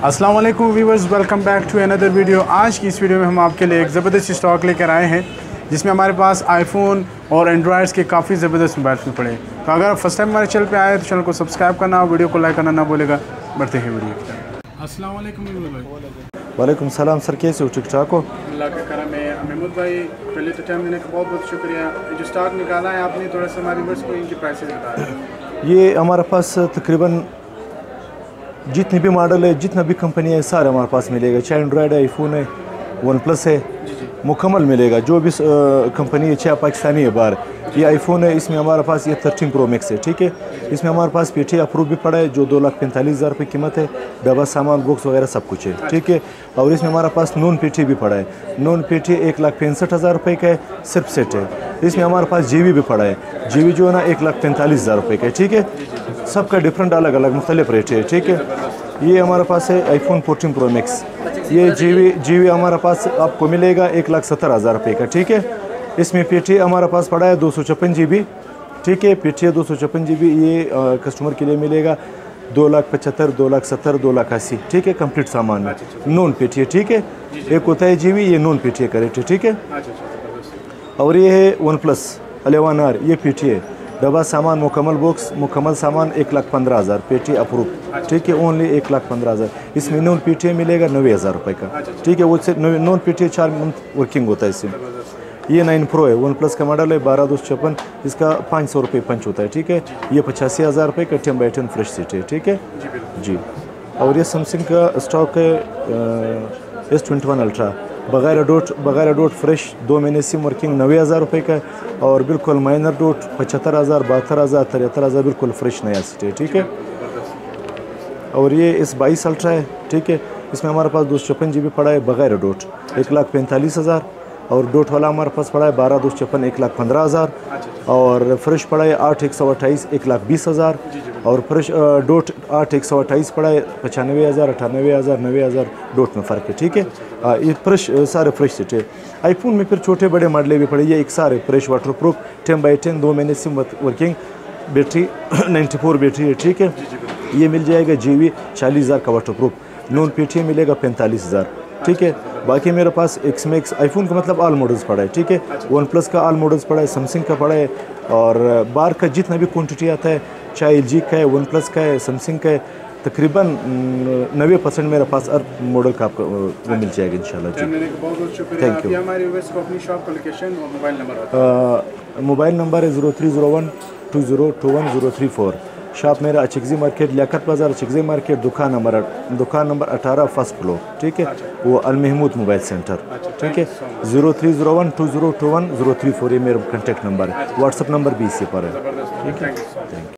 अस्सलाम वालेकुम viewers, welcome back to another video. आज की इस वीडियो में हम आपके लिए एक ज़बरदस्त स्टॉक लेकर आए हैं जिसमें हमारे पास आईफोन और एंड्रॉयड्स के काफ़ी ज़बरदस्त मोबाइल भी पड़े। तो अगर आप फर्स्ट टाइम हमारे चैनल पे आए तो चैनल को सब्सक्राइब करना और वीडियो को लाइक करना ना बोलेगा। बढ़ते हैं वीडियो की तरफ। अस्सलाम वालेकुम भाई। वालेकुम सलाम सर, कैसे हो? ठीक ठाक हो? अल्लाह का करम है। महमूद भाई, पहले तो टाइम देने का बहुत बहुत शुक्रिया। जो स्टॉक निकाला है आपने, थोड़ा सा हमारे व्यूअर्स को इनकी प्राइसेस बता दें। ये हमारे पास तकरीबन जितनी भी मॉडल है, जितना भी कंपनी है, सारे हमारे पास मिलेगा। चाहे एंड्रॉयड है, आईफोन है, वन प्लस है, मुकम्मल मिलेगा। जो भी कंपनी है, चाहे पाकिस्तानी है बाहर। ये आईफोन है, इसमें हमारे पास ये 13 प्रो मैक्स है, ठीक है। इसमें हमारे पास पेटी अप्रूव भी पड़ा है जो 2,45,000 रुपये कीमत है। डब्बा सामान बॉक्स वगैरह सब कुछ है, ठीक है। और इसमें हमारे पास नॉन पेटी भी पड़ा है। नॉन पेटी 1,65,000 रुपये का है, सिर्फ सेट है। इसमें हमारे पास जीवी भी पड़ा है। जीवी जो है ना 1,45,000 रुपये का है, ठीक है। सबका डिफरेंट अलग अलग मुख्तलिफ रेट है, ठीक है। ये हमारे पास है आईफोन 14 प्रो मैक्स। ये जीवी हमारे पास आपको मिलेगा 1,70,000 रुपये का, ठीक है। इसमें पेटी हमारे पास पड़ा है 256 GB, ठीक है। पेटी 256 GB। ये कस्टमर के लिए मिलेगा 2,75,000, 2,70,000, 2,80,000, ठीक है। कंप्लीट सामान में नॉन पेटी है, ठीक है। एक होता है जीवी, ये नॉन पेटी का रेट है, ठीक है। और ये है वन प्लस 11R, ये पेटी है। डब्बा सामान मुकम्मल बॉक्स मुकम्मल सामान 1,15,000, पेटी अप्रूव, ठीक है। ओनली 1,15,000। इसमें नॉन पेटी मिलेगा 90,000 रुपये का, ठीक है। वो नॉन पेटी 4 मंथ वर्किंग होता है इसमें। ये 9 प्रो है, वन प्लस का मॉडल है, 12,256। इसका 500 रुपये पंच होता है, ठीक है। ये 85,000 रुपये का 10x10 फ्रेश सीट है, ठीक है जी। और ये सैमसंग का स्टॉक है S21 अल्ट्रा, बगैर डॉट फ्रेश, 2 महीने सिम वर्किंग, 90,000 रुपये का। और बिल्कुल माइनर डॉट 75,000, 72,000, 73,000, बिल्कुल फ्रेश नया सीट है, ठीक है। और ये S22 अल्ट्रा है, ठीक है। इसमें हमारे पास 256 GB पड़ा है, बगैर डॉट 1,45,000। और डॉट वाला हमारे पास पड़ा है 12,256, 1,15,000। और फ्रेश पड़ा है 8,128, 1,20,000। और फ्रेश डॉट 8,128 पड़ा है 95,000, 98,000, 90,000, डॉट में फ़र्क है, ठीक है। ये फ्रेश सारे फ्रेश सेट है। आईफोन में फिर छोटे बड़े मॉडल भी पड़े। ये एक सारे फ्रेश वाटर प्रूफ 10x10, 2 महीने सिम वर्किंग, बैटरी 94 बैटरी है, ठीक है। ये मिल जाएगा जीवी 40,000 का वाटर प्रूफ। नॉन पेटी मिलेगा 45,000, ठीक है। बाकी मेरे पास एक्स मैक्स आईफोन का मतलब ऑल मॉडल्स पड़ा है, ठीक है। वन प्लस का ऑल मॉडल्स पड़ा है, सैमसंग का पड़ा है। और बार का जितना भी क्वान्टिटी आता है, चाहे LG का है, वन प्लस का है, सैमसंग का है, तकरीबन 90% मेरे पास हर मॉडल का आपको वो मिल जाएगा इंशाल्लाह जी। Thank you. मोबाइल नंबर है 0301 2021 034। शॉप मेरा अचिकजी मार्केट, लियाकत बाज़ार, अचिकजी मार्केट, दुकान नंबर 18, फर्स्ट फ्लोर, ठीक है। वो अल महमूद मोबाइल सेंटर, ठीक है। 0301 2021 034 ये मेरा कॉन्टैक्ट नंबर है। व्हाट्सअप नंबर भी इसी पर है, ठीक है। Thank you.